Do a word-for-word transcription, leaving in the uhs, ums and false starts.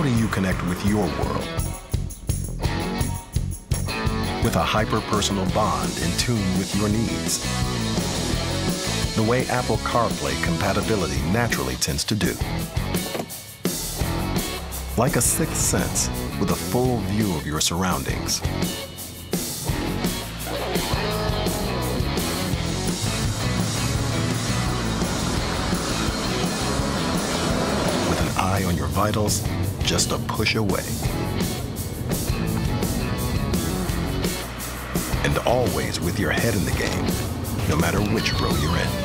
do you connect with your world? With a hyper-personal bond in tune with your needs. The way Apple CarPlay compatibility naturally tends to do. Like a sixth sense with a full view of your surroundings. With an eye on your vitals, just a push away. And always with your head in the game, no matter which row you're in.